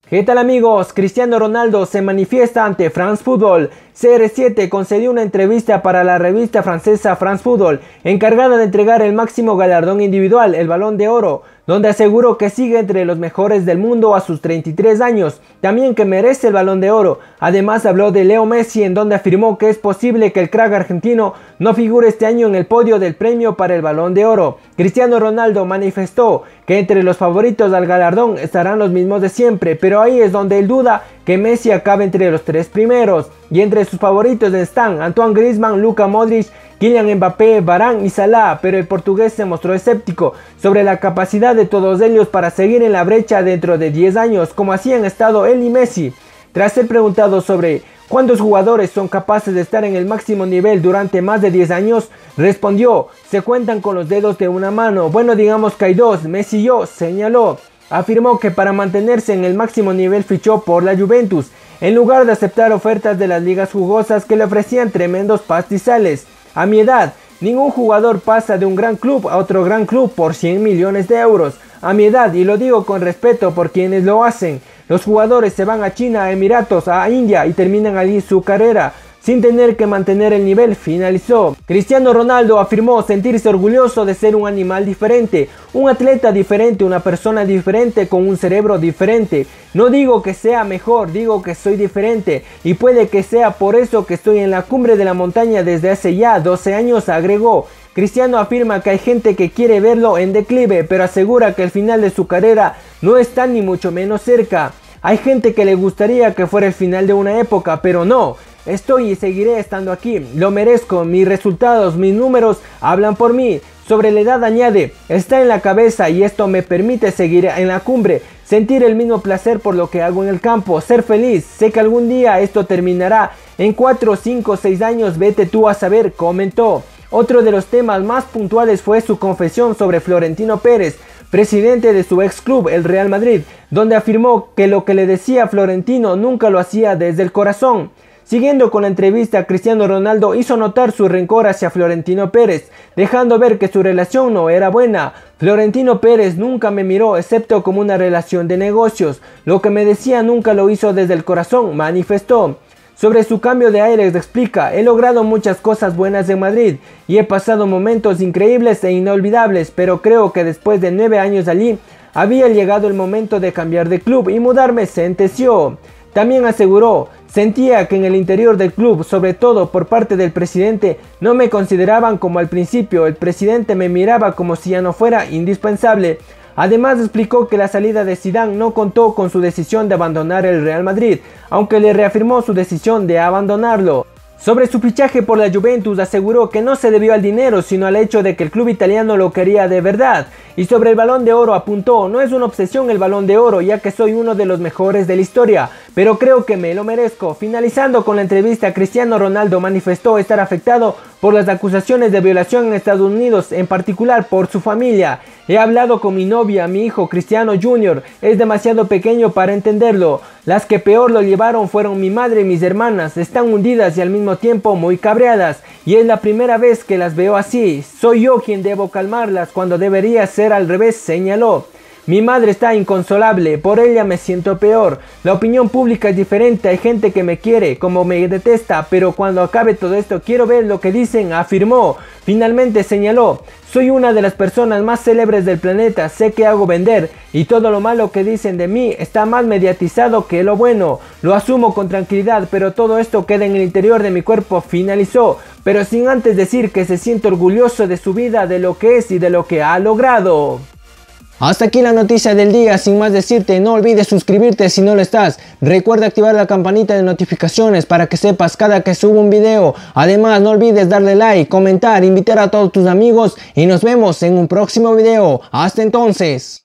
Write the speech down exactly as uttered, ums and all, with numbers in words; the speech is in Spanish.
¿Qué tal amigos? Cristiano Ronaldo se manifiesta ante France Football. C R siete concedió una entrevista para la revista francesa France Football, encargada de entregar el máximo galardón individual, el Balón de Oro, donde aseguró que sigue entre los mejores del mundo a sus treinta y tres años, también que merece el Balón de Oro. Además habló de Leo Messi, en donde afirmó que es posible que el crack argentino no figure este año en el podio del premio para el Balón de Oro. Cristiano Ronaldo manifestó que entre los favoritos al galardón estarán los mismos de siempre, pero ahí es donde él duda que Messi acabe entre los tres primeros. Y entre sus favoritos están Antoine Griezmann, Luka Modric, Kylian Mbappé, Varane y Salah, pero el portugués se mostró escéptico sobre la capacidad de todos ellos para seguir en la brecha dentro de diez años, como así han estado él y Messi. Tras ser preguntado sobre cuántos jugadores son capaces de estar en el máximo nivel durante más de diez años, respondió: se cuentan con los dedos de una mano, bueno, digamos que hay dos, Messi y yo, señaló. Afirmó que para mantenerse en el máximo nivel fichó por la Juventus, en lugar de aceptar ofertas de las ligas jugosas que le ofrecían tremendos pastizales. A mi edad, ningún jugador pasa de un gran club a otro gran club por cien millones de euros. A mi edad, y lo digo con respeto por quienes lo hacen, los jugadores se van a China, a Emiratos, a India y terminan allí su carrera, sin tener que mantener el nivel, finalizó. Cristiano Ronaldo afirmó sentirse orgulloso de ser un animal diferente, un atleta diferente, una persona diferente con un cerebro diferente. No digo que sea mejor, digo que soy diferente, y puede que sea por eso que estoy en la cumbre de la montaña desde hace ya doce años, agregó. Cristiano afirma que hay gente que quiere verlo en declive, pero asegura que el final de su carrera no está ni mucho menos cerca. Hay gente que le gustaría que fuera el final de una época, pero no. Estoy y seguiré estando aquí, lo merezco, mis resultados, mis números hablan por mí. Sobre la edad añade, está en la cabeza y esto me permite seguir en la cumbre, sentir el mismo placer por lo que hago en el campo, ser feliz, sé que algún día esto terminará, en cuatro, cinco, seis años vete tú a saber, comentó. Otro de los temas más puntuales fue su confesión sobre Florentino Pérez, presidente de su ex club, el Real Madrid, donde afirmó que lo que le decía Florentino nunca lo hacía desde el corazón. Siguiendo con la entrevista, Cristiano Ronaldo hizo notar su rencor hacia Florentino Pérez, dejando ver que su relación no era buena. Florentino Pérez nunca me miró excepto como una relación de negocios, lo que me decía nunca lo hizo desde el corazón, manifestó. Sobre su cambio de aires explica: he logrado muchas cosas buenas en Madrid y he pasado momentos increíbles e inolvidables, pero creo que después de nueve años allí, había llegado el momento de cambiar de club y mudarme, sentenció. También aseguró: sentía que en el interior del club, sobre todo por parte del presidente, no me consideraban como al principio, el presidente me miraba como si ya no fuera indispensable. Además explicó que la salida de Zidane no contó con su decisión de abandonar el Real Madrid, aunque le reafirmó su decisión de abandonarlo. Sobre su fichaje por la Juventus aseguró que no se debió al dinero sino al hecho de que el club italiano lo quería de verdad. Y sobre el Balón de Oro apuntó: no es una obsesión el Balón de Oro ya que soy uno de los mejores de la historia, pero creo que me lo merezco. Finalizando con la entrevista, Cristiano Ronaldo manifestó estar afectado por las acusaciones de violación en Estados Unidos, en particular por su familia. He hablado con mi novia, mi hijo Cristiano junior, es demasiado pequeño para entenderlo. Las que peor lo llevaron fueron mi madre y mis hermanas, están hundidas y al mismo tiempo muy cabreadas, y es la primera vez que las veo así. Soy yo quien debo calmarlas cuando debería ser al revés, señaló. Mi madre está inconsolable, por ella me siento peor. La opinión pública es diferente, hay gente que me quiere, como me detesta, pero cuando acabe todo esto quiero ver lo que dicen, afirmó. Finalmente señaló: soy una de las personas más célebres del planeta, sé que hago vender, y todo lo malo que dicen de mí está más mediatizado que lo bueno. Lo asumo con tranquilidad, pero todo esto queda en el interior de mi cuerpo, finalizó, pero sin antes decir que se siente orgulloso de su vida, de lo que es y de lo que ha logrado. Hasta aquí la noticia del día. Sin más decirte, no olvides suscribirte si no lo estás. Recuerda activar la campanita de notificaciones para que sepas cada que subo un video. Además, no olvides darle like, comentar, invitar a todos tus amigos y nos vemos en un próximo video. Hasta entonces.